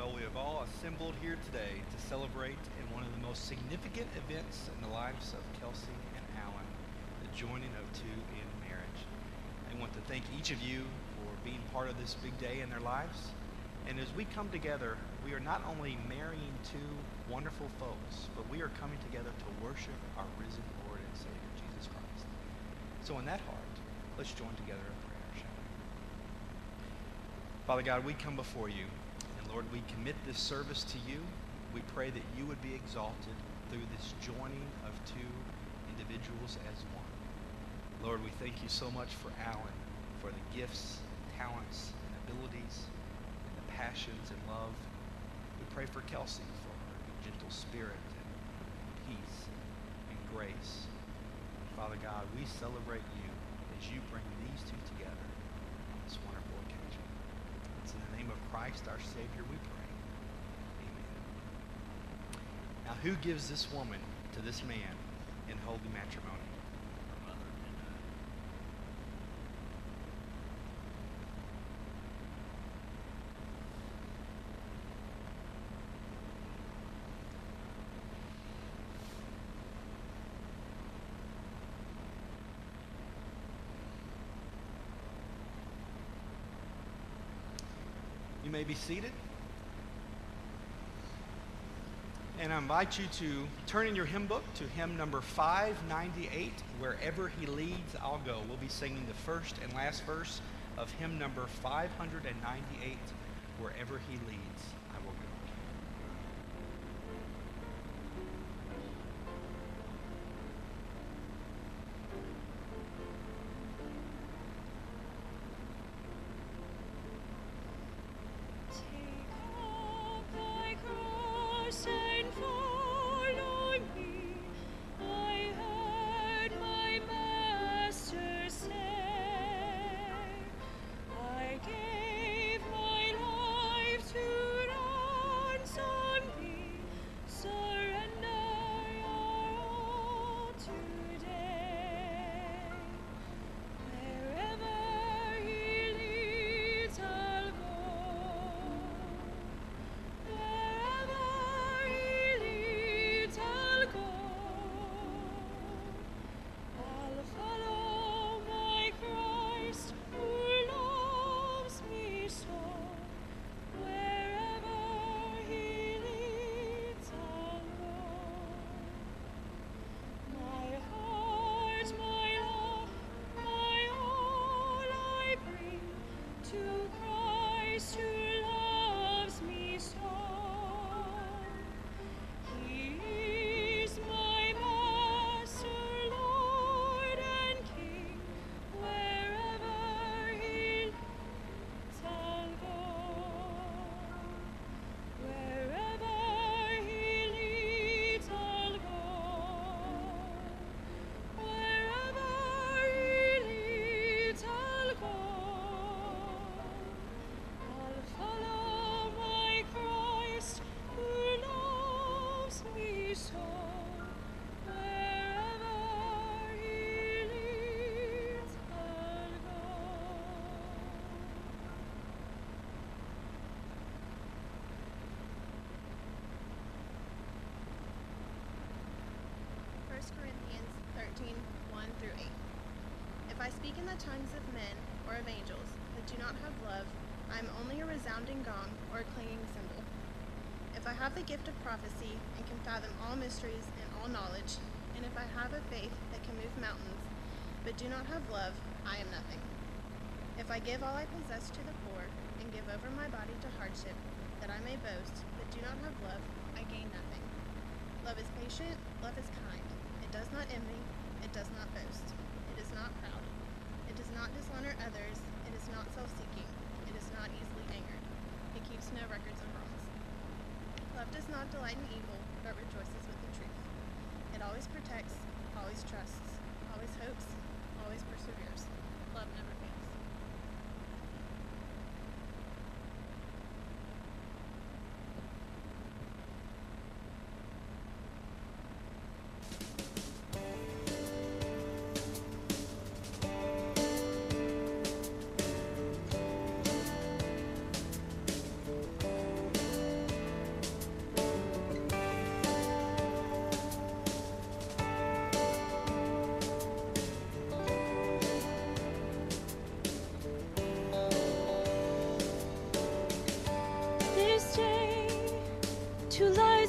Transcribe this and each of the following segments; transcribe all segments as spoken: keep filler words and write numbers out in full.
Well, we have all assembled here today to celebrate in one of the most significant events in the lives of Kelsey and Alan, the joining of two in marriage. I want to thank each of you for being part of this big day in their lives. And as we come together, we are not only marrying two wonderful folks, but we are coming together to worship our risen Lord and Savior, Jesus Christ. So in that heart, let's join together in prayer, shall we? Father God, we come before you. Lord, we commit this service to you. We pray that you would be exalted through this joining of two individuals as one. Lord, we thank you so much for Alan, for the gifts, talents, and abilities, and the passions and love. We pray for Kelsey, for her gentle spirit and peace and grace. And Father God, we celebrate you as you bring these two together on this wonderful occasion. It's in the name of Christ, our Savior, we pray. Amen. Now, who gives this woman to this man in holy matrimony? Her mother and I. You may be seated. And I invite you to turn in your hymn book to hymn number five ninety-eight, Wherever He Leads, I'll Go. We'll be singing the first and last verse of hymn number five ninety-eight, Wherever He Leads, I Will Go. First Corinthians thirteen, one through eight. If I speak in the tongues of men or of angels, but do not have love, I am only a resounding gong or a clanging cymbal. If I have the gift of prophecy and can fathom all mysteries and all knowledge, and if I have a faith that can move mountains, but do not have love, I am nothing. If I give all I possess to the poor and give over my body to hardship, that I may boast, but do not have love, I gain nothing. Love is patient, love is kind. It does not envy, it does not boast. It is not proud. It does not dishonor others. It is not self-seeking. It is not easily angered. It keeps no records of wrongs. Love does not delight in evil, but rejoices with the truth. It always protects, always trusts, always hopes, always perseveres. Love never fails.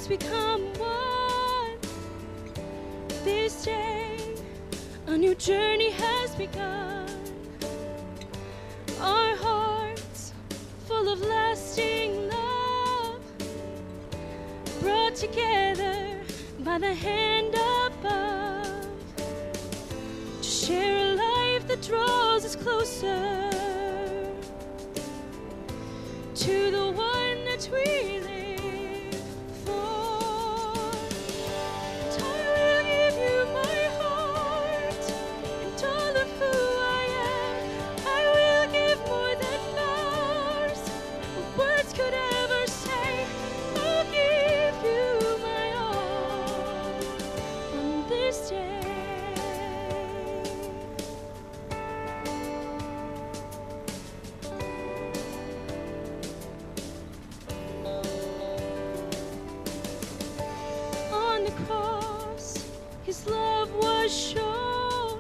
hearts become one. This day, a new journey has begun. Our hearts full of lasting love, brought together by the hand above, to share a life that draws us closer to the one that we live for. And I will give you my heart and all of who I am. I will give more than ours, what words could ever say. I'll give you my all on this day. On the cross, his love was shown.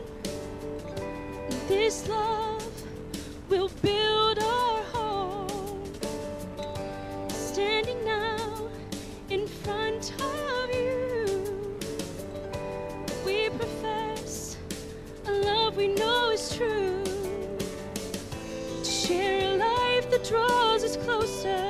This love will build our home. Standing now in front of you, we profess a love we know is true, to share a life that draws us closer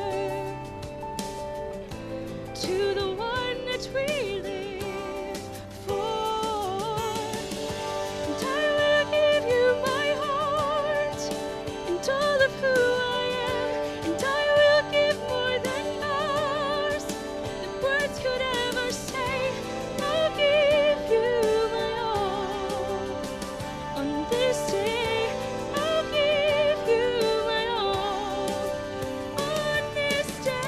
to the one that we live for. And I will give you my heart and all of who I am, and I will give more than ours, than words could ever say. I'll give you my all on this day. I'll give you my all on this day.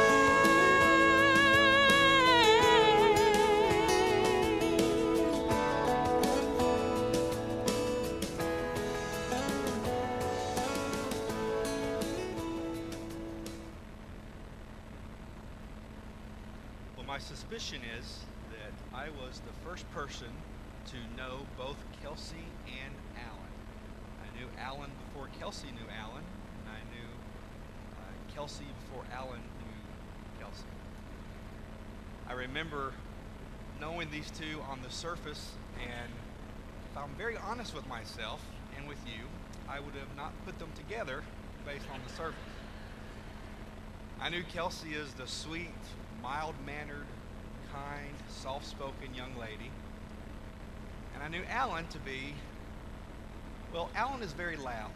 Well, my suspicion is that I was the first person to know both Kelsey and Alan. I knew Alan before Kelsey knew Alan, and I knew uh, Kelsey before Alan knew Kelsey. I remember knowing these two on the surface, and if I'm very honest with myself and with you, I would have not put them together based on the surface. I knew Kelsey as the sweet, mild-mannered, kind, soft-spoken young lady. And I knew Alan to be, well, Alan is very loud.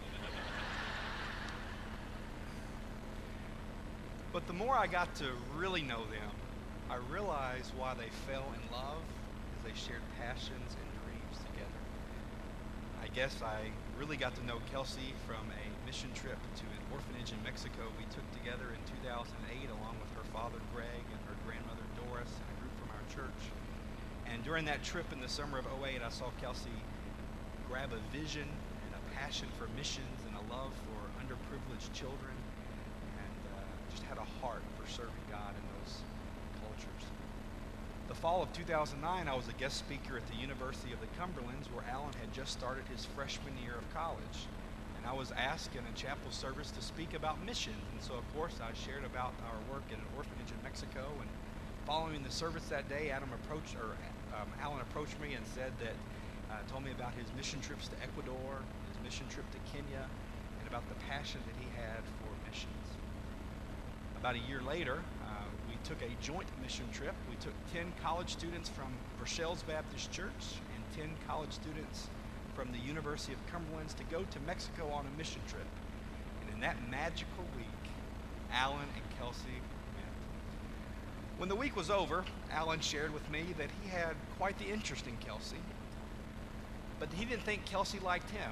But the more I got to really know them, I realized why they fell in love, is they shared passions and dreams together. I guess I really got to know Kelsey from a mission trip to an orphanage in Mexico we took together in two thousand eight, along with her father Greg and her grandmother Doris and a group from our church. And during that trip in the summer of oh eight, I saw Kelsey grab a vision and a passion for missions and a love for underprivileged children, and uh, just had a heart for serving God in those cultures. The fall of two thousand nine, I was a guest speaker at the University of the Cumberlands, where Alan had just started his freshman year of college. And I was asked in a chapel service to speak about missions. And so, of course, I shared about our work in an orphanage in Mexico. And following the service that day, Adam approached, or um, Alan approached me and said that, uh, told me about his mission trips to Ecuador, his mission trip to Kenya, and about the passion that he had for missions. About a year later, uh, we took a joint mission trip. We took ten college students from Versailles Baptist Church and ten college students from the University of Cumberlands to go to Mexico on a mission trip. And in that magical week, Alan and Kelsey met. When the week was over, Alan shared with me that he had quite the interest in Kelsey, but he didn't think Kelsey liked him.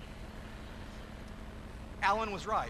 Alan was right.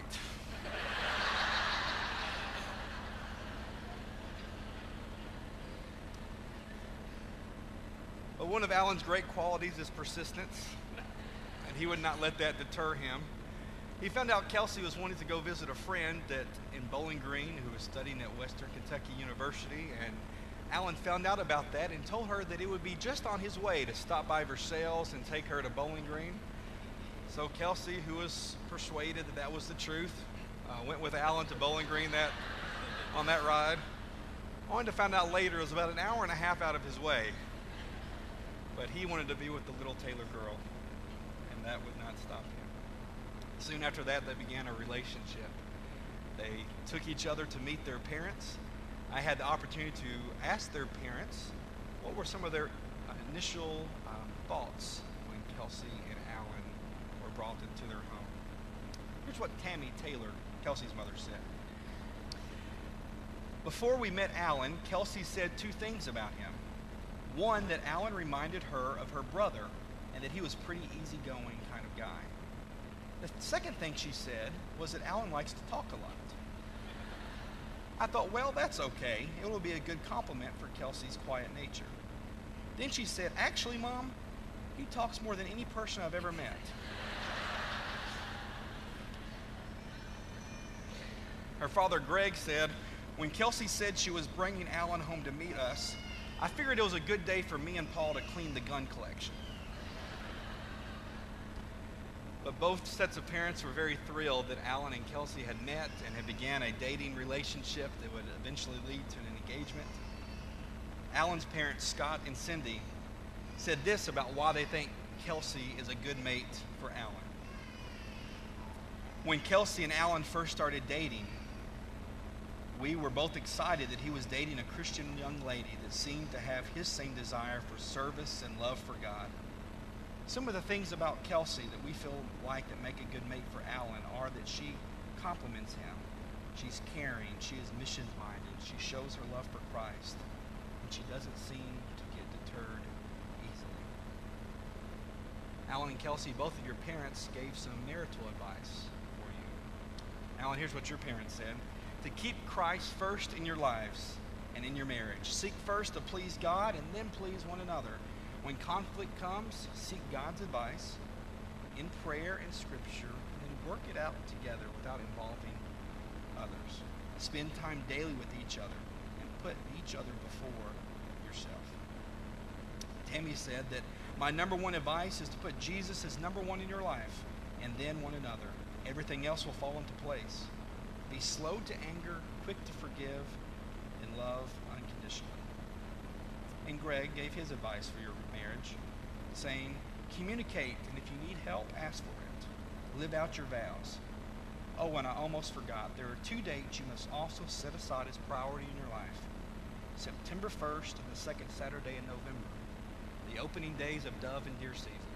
But one of Alan's great qualities is persistence, and he would not let that deter him. He found out Kelsey was wanting to go visit a friend that in Bowling Green who was studying at Western Kentucky University, and Alan found out about that and told her that it would be just on his way to stop by Versailles and take her to Bowling Green. So Kelsey, who was persuaded that that was the truth, uh, went with Alan to Bowling Green that on that ride. Only to find out later it was about an hour and a half out of his way. But he wanted to be with the little Taylor girl, and that would not stop him. Soon after that, they began a relationship. They took each other to meet their parents. I had the opportunity to ask their parents what were some of their initial um, thoughts when Kelsey and Alan were brought into their home. Here's what Tammy Taylor, Kelsey's mother, said. Before we met Alan, Kelsey said two things about him. One, that Alan reminded her of her brother and that he was a pretty easygoing kind of guy. The second thing she said was that Alan likes to talk a lot. I thought, well, that's okay. It will be a good compliment for Kelsey's quiet nature. Then she said, actually, Mom, he talks more than any person I've ever met. Her father, Greg, said, when Kelsey said she was bringing Alan home to meet us, I figured it was a good day for me and Paul to clean the gun collection. But both sets of parents were very thrilled that Alan and Kelsey had met and had began a dating relationship that would eventually lead to an engagement. Alan's parents, Scott and Cindy, said this about why they think Kelsey is a good mate for Alan. When Kelsey and Alan first started dating, we were both excited that he was dating a Christian young lady that seemed to have his same desire for service and love for God. Some of the things about Kelsey that we feel like that make a good mate for Alan are that she compliments him. She's caring, she is mission-minded, she shows her love for Christ, and she doesn't seem to get deterred easily. Alan and Kelsey, both of your parents gave some marital advice for you. Alan, here's what your parents said. To keep Christ first in your lives and in your marriage. Seek first to please God and then please one another. When conflict comes, seek God's advice in prayer and scripture, and then work it out together without involving others. Spend time daily with each other and put each other before yourself. Tammy said that my number one advice is to put Jesus as number one in your life and then one another. Everything else will fall into place. Be slow to anger, quick to forgive, and love unconditionally. And Greg gave his advice for your marriage, saying, communicate, and if you need help, ask for it. Live out your vows. Oh, and I almost forgot, there are two dates you must also set aside as priority in your life. September first and the second Saturday in November, the opening days of dove and deer season.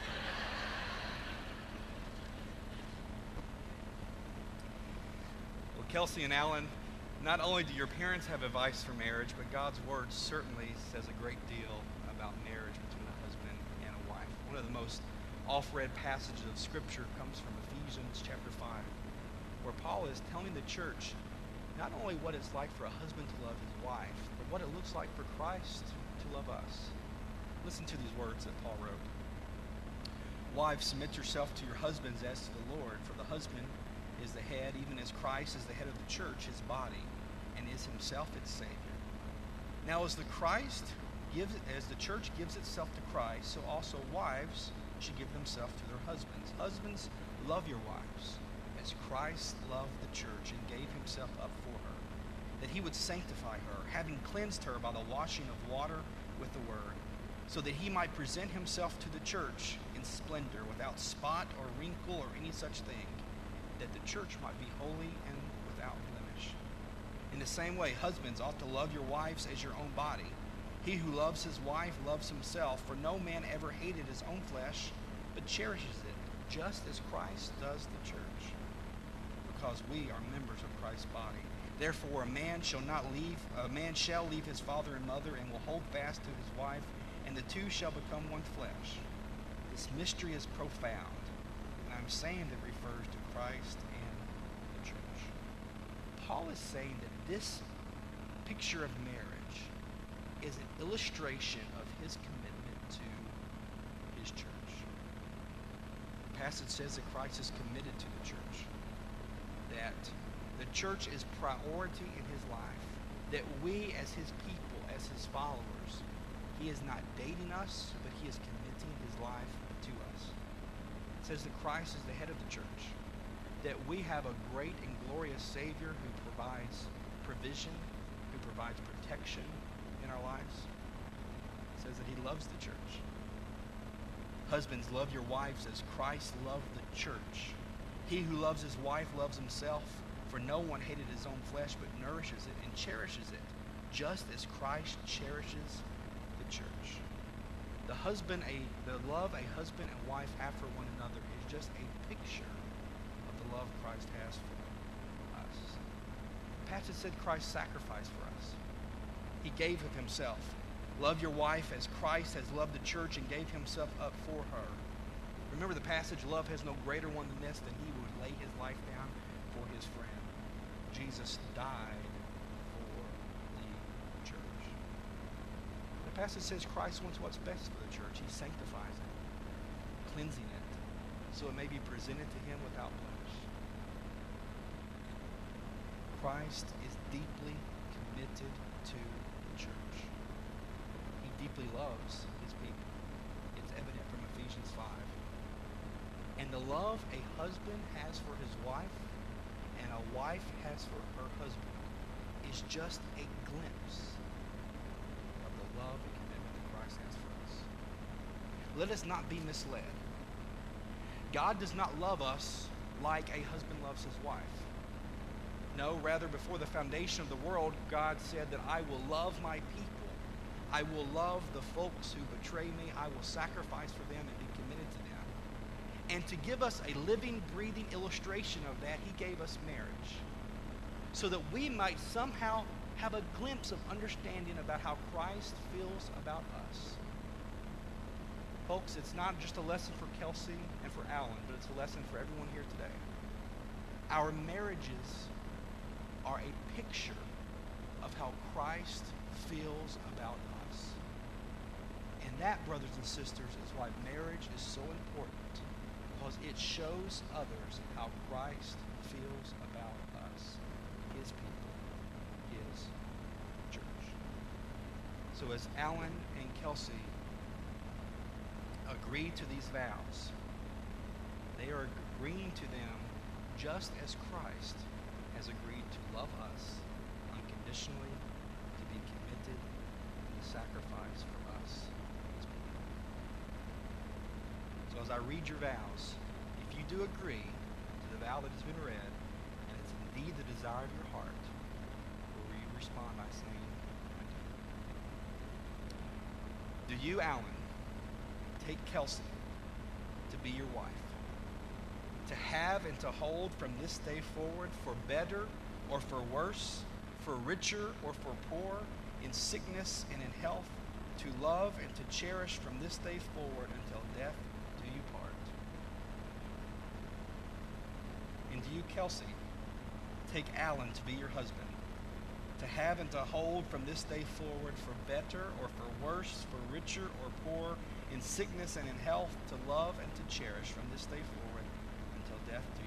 Well, Kelsey and Alan, not only do your parents have advice for marriage, but God's Word certainly says a great deal about marriage between a husband and a wife. One of the most oft-read passages of Scripture comes from Ephesians chapter five, where Paul is telling the church not only what it's like for a husband to love his wife, but what it looks like for Christ to love us. Listen to these words that Paul wrote. Wives, submit yourself to your husbands as to the Lord, for the husband is the head, even as Christ is the head of the church, his body, and is himself its Savior. Now as the Christ gives, as the church gives itself to Christ, so also wives should give themselves to their husbands. Husbands, love your wives, as Christ loved the church and gave himself up for her, that he would sanctify her, having cleansed her by the washing of water with the word, so that he might present himself to the church in splendor, without spot or wrinkle or any such thing, that the church might be holy and without blemish. In the same way, husbands ought to love your wives as your own body. He who loves his wife loves himself, for no man ever hated his own flesh, but cherishes it, just as Christ does the church, because we are members of Christ's body. Therefore, a man shall not leave, a man shall leave his father and mother, and will hold fast to his wife, and the two shall become one flesh. This mystery is profound, and I'm saying that refers to Christ and the church. Paul is saying that this picture of marriage is an illustration of his commitment to his church. The passage says that Christ is committed to the church, that the church is priority in his life, that we as his people, as his followers, he is not dating us, but he is committing his life to us. It says that Christ is the head of the church, that we have a great and glorious Savior who provides provision, who provides protection, protection in our lives. It says that he loves the church. Husbands, love your wives as Christ loved the church. He who loves his wife loves himself, for no one hated his own flesh but nourishes it and cherishes it, just as Christ cherishes the church. The husband, a the love a husband and wife have for one another is just a picture of the love Christ has for us. The passage said Christ sacrificed for us. He gave of himself. Love your wife as Christ has loved the church and gave himself up for her. Remember the passage, love has no greater one than this, than he would lay his life down for his friend. Jesus died for the church. The passage says Christ wants what's best for the church. He sanctifies it, cleansing it, so it may be presented to him without blemish. Christ is deeply committed to the church. He deeply loves his people. It's evident from Ephesians five. And the love a husband has for his wife and a wife has for her husband is just a glimpse of the love and commitment that Christ has for us. Let us not be misled. God does not love us like a husband loves his wife. No, rather, before the foundation of the world, God said that I will love my people. I will love the folks who betray me. I will sacrifice for them and be committed to them. And to give us a living, breathing illustration of that, he gave us marriage, so that we might somehow have a glimpse of understanding about how Christ feels about us. Folks, it's not just a lesson for Kelsey and for Alan, but it's a lesson for everyone here today. Our marriages are a picture of how Christ feels about us. And that, brothers and sisters, is why marriage is so important, because it shows others how Christ feels about us, his people, his church. So as Alan and Kelsey agree to these vows, they are agreeing to them just as Christ has agreed to love us unconditionally, to be committed, and to sacrifice for us, his people. So as I read your vows, if you do agree to the vow that has been read, and it's indeed the desire of your heart, will you respond by saying, I do? Do you, Alan, take Kelsey to be your wife, to have and to hold from this day forward, for better or for worse, for richer or for poor, in sickness and in health, to love and to cherish from this day forward until death do you part? And do you, Kelsey, take Alan to be your husband, to have and to hold from this day forward, for better or for worse, for richer or poor, in sickness and in health, to love and to cherish from this day forward until death do you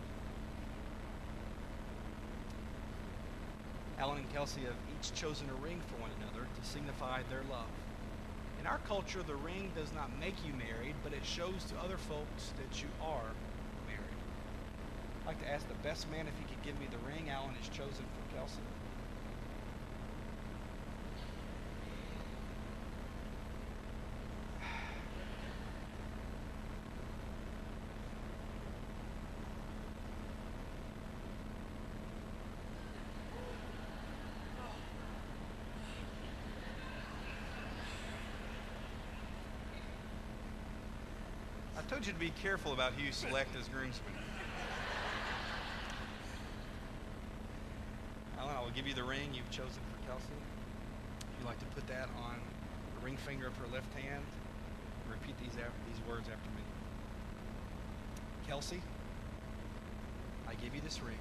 part? Alan and Kelsey have each chosen a ring for one another to signify their love. In our culture, the ring does not make you married, but it shows to other folks that you are married. I'd like to ask the best man if he could give me the ring Alan has chosen for Kelsey. I told you to be careful about who you select as groomsmen. Alan, I will give you the ring you've chosen for Kelsey. If you'd like to put that on the ring finger of her left hand, repeat these, after, these words after me. Kelsey, I give you this ring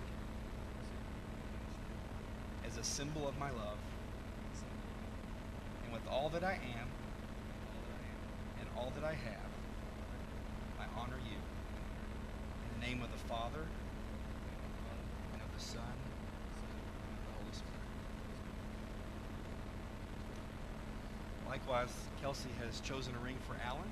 as a symbol of my love, and with all that I am and all that I have, I honor you. In the name of the Father, and of the Son, and of the Holy Spirit. Likewise, Kelsey has chosen a ring for Alan.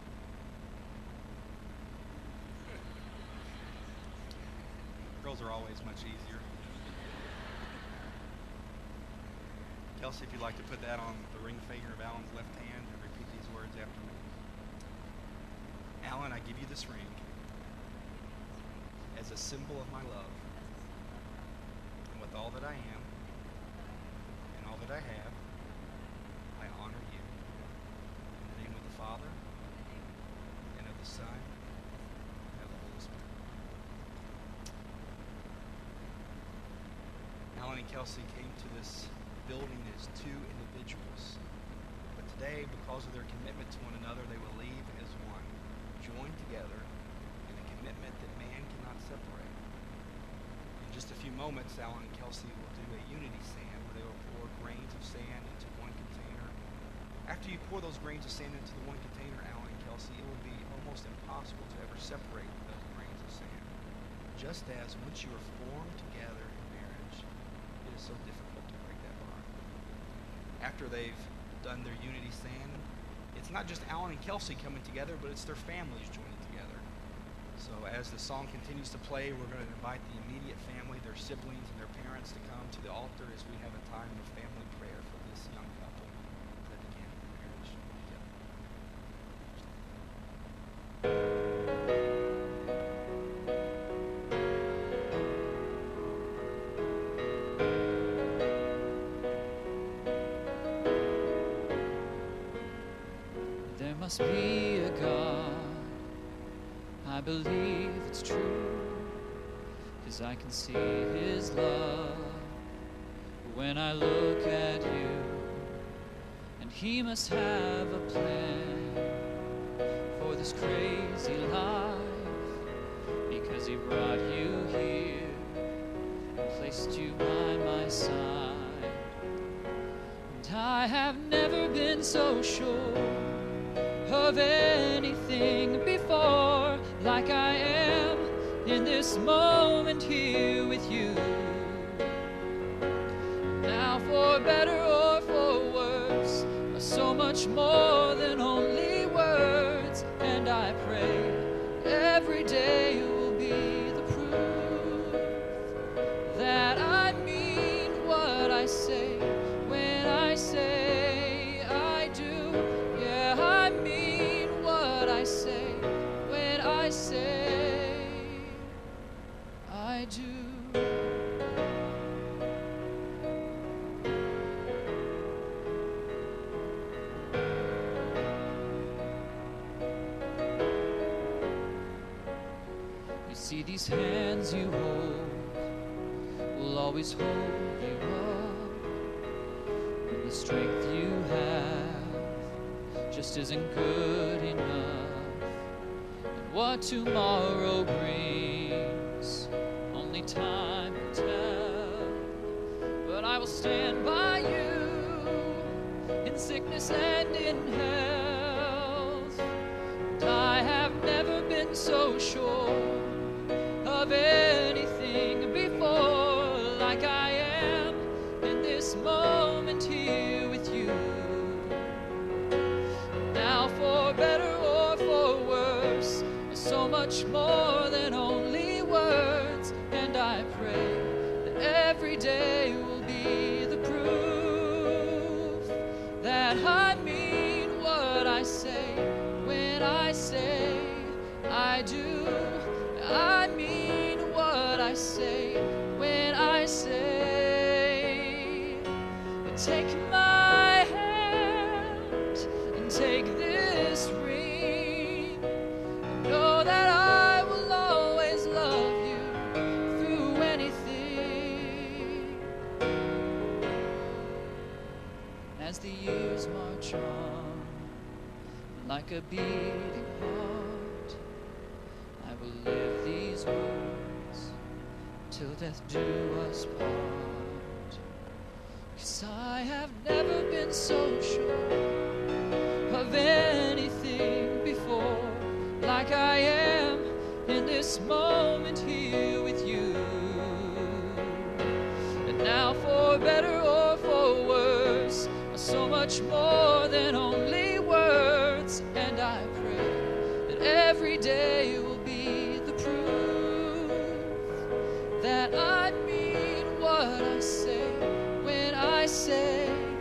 Girls are always much easier. Kelsey, if you'd like to put that on the ring finger of Alan's left hand and repeat these words after me. Alan, I give you this ring as a symbol of my love. And with all that I am and all that I have, I honor you. In the name of the Father, and of the Son, and of the Holy Spirit. Alan and Kelsey came to this building as two individuals. But today, because of their commitment to one another, they will leave as one, joined together in a commitment that man cannot separate. In just a few moments, Alan and Kelsey will do a unity sand where they will pour grains of sand into one container. After you pour those grains of sand into the one container, Alan and Kelsey, it will be almost impossible to ever separate those grains of sand. Just as once you are formed together in marriage, it is so difficult to break that bond. After they've done their unity sand, it's not just Alan and Kelsey coming together, but it's their families joining together. So as the song continues to play, we're going to invite the immediate family, their siblings and their parents to come to the altar as we have a time of family prayer for this young couple that began their marriage together. There must be a God, I believe it's true, 'cause I can see his love when I look at you. And he must have a plan for this crazy life, because he brought you here and placed you by my side. And I have never been so sure of anything before, like I am in this moment here with you. Now for better or for worse, so much more than only words. And I pray every day will be the proof that I mean what I say when I say I do. Yeah, I mean what I say when I say I do. You see, these hands you hold will always hold you up, and the strength you have just isn't good enough. And what tomorrow brings, only time will tell. But I will stand by you in sickness and in health. And I have never been so sure of anything before, like I am in this moment here with you. Now for better or for worse, so much more than only words. And I pray that every day will be the proof that I mean what I say when I say I do. I mean what I say when I say, take my hand and take this ring. Know that I will always love you through anything. As the years march on, like a beating heart, I will live these words till death do us part. 'Cause I have never been so sure of anything before, like I am in this moment here with you. And now for better or for worse, so much more than only words. And I pray that every day will be the proof that I mean what I say when I say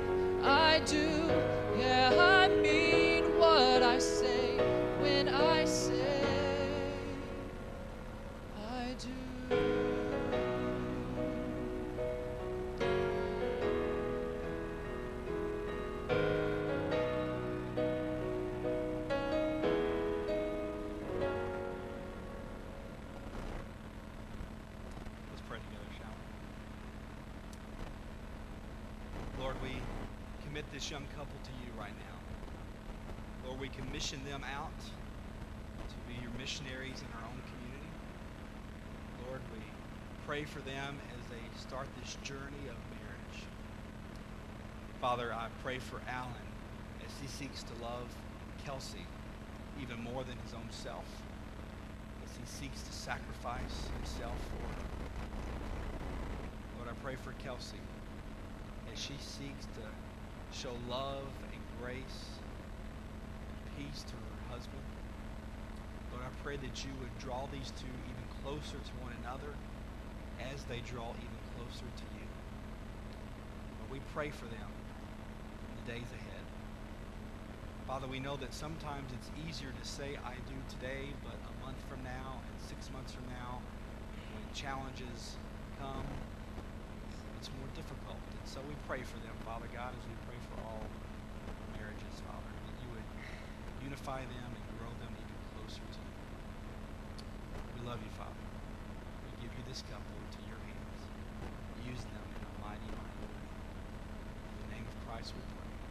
this young couple to you right now. Lord, we commission them out to be your missionaries in our own community. Lord, we pray for them as they start this journey of marriage. Father, I pray for Alan as he seeks to love Kelsey even more than his own self, as he seeks to sacrifice himself for her. Lord, I pray for Kelsey as she seeks to show love and grace and peace to her husband. Lord, I pray that you would draw these two even closer to one another as they draw even closer to you. Lord, we pray for them in the days ahead. Father, we know that sometimes it's easier to say I do today, but a month from now and six months from now, when challenges come, it's more difficult. And so we pray for them, Father God, as we pray for all marriages, Father, that you would unify them and grow them even closer to you. We love you, Father. We give you this couple into your hands. Use them in a mighty, mighty way. In the name of Christ we pray.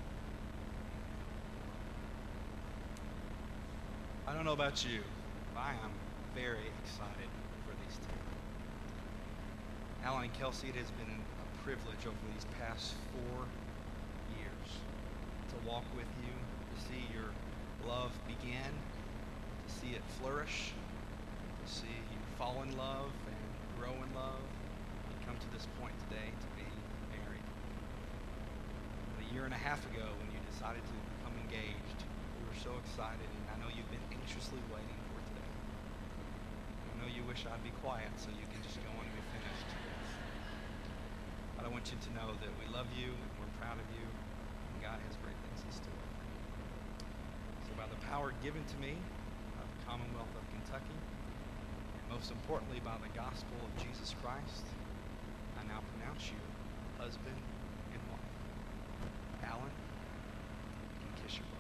I don't know about you, but I am very excited for these two. Alan and Kelsey, it has been a privilege over these past four years to walk with you, to see your love begin, to see it flourish, to see you fall in love and grow in love, and come to this point today to be married. A year and a half ago, when you decided to become engaged, we were so excited, and I know you've been anxiously waiting for today. I know you wish I'd be quiet so you can just go on and be finished. But I want you to know that we love you and we're proud of you, and God has great things in store for you. So by the power given to me by the Commonwealth of Kentucky, and most importantly by the gospel of Jesus Christ, I now pronounce you husband and wife. Alan, you can kiss your bride.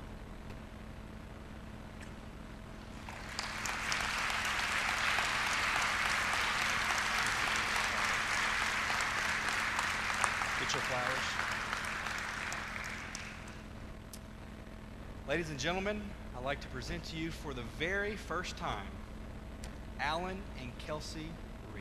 Get your flowers. Ladies and gentlemen, I'd like to present to you for the very first time, Alan and Kelsey Reed.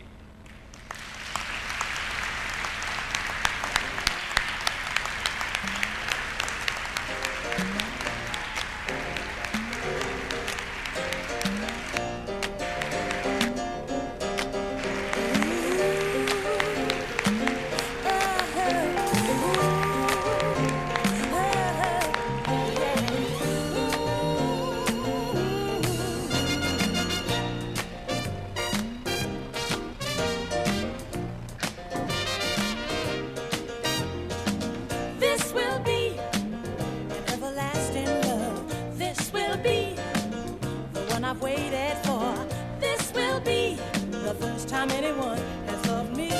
I've waited for. This will be the first time anyone has loved me.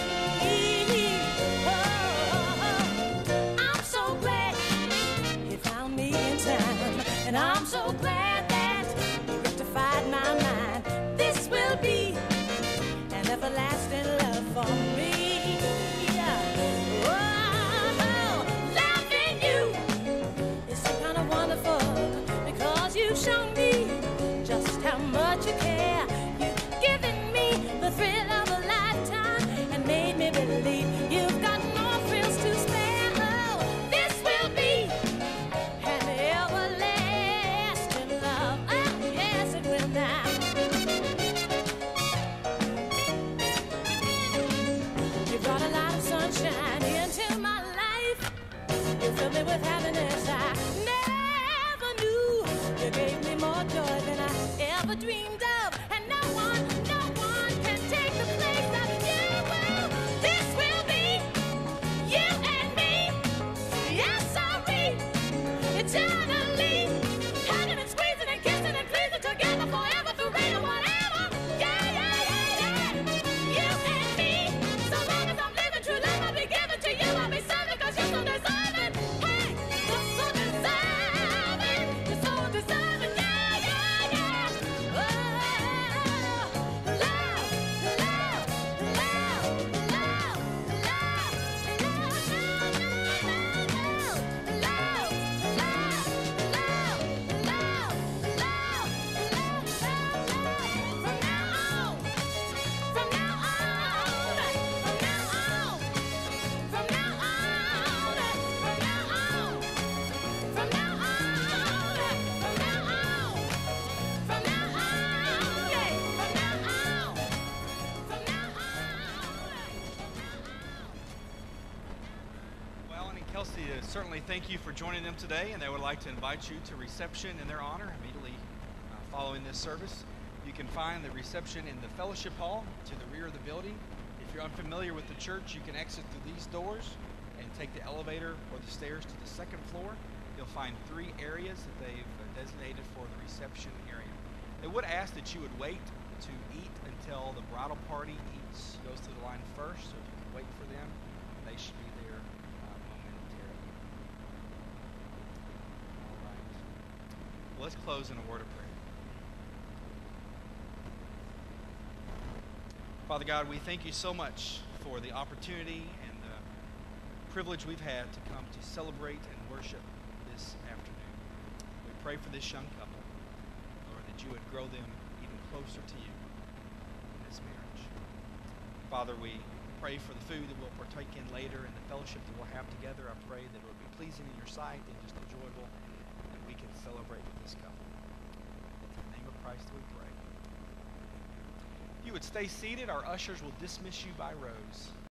Oh, I'm so glad he found me in time, and I'm so glad that he rectified my mind. This will be an everlasting love for me. Oh, loving you is so kind of wonderful because you've shown me just how much you care. You've given me the thrill of a lifetime and made me believe you've got more thrills to spare. Oh, this will be an everlasting family thank you for joining them today, and they would like to invite you to reception in their honor immediately uh, following this service. You can find the reception in the fellowship hall to the rear of the building. If you're unfamiliar with the church, you can exit through these doors and take the elevator or the stairs to the second floor. You'll find three areas that they've uh, designated for the reception area. They would ask that you would wait to eat until the bridal party eats, goes through the line first, so if you can wait for them, they should be there uh, momentarily. All right. Well, let's close in a word of prayer. Father God, we thank you so much for the opportunity and the privilege we've had to come to celebrate and worship this afternoon. We pray for this young couple, Lord, that you would grow them even closer to you in this marriage. Father, we pray for the food that we'll partake in later and the fellowship that we'll have together. I pray that it will be pleasing in your sight and just enjoyable, and we can celebrate with this couple. In the name of Christ we pray. If you would stay seated, our ushers will dismiss you by rows.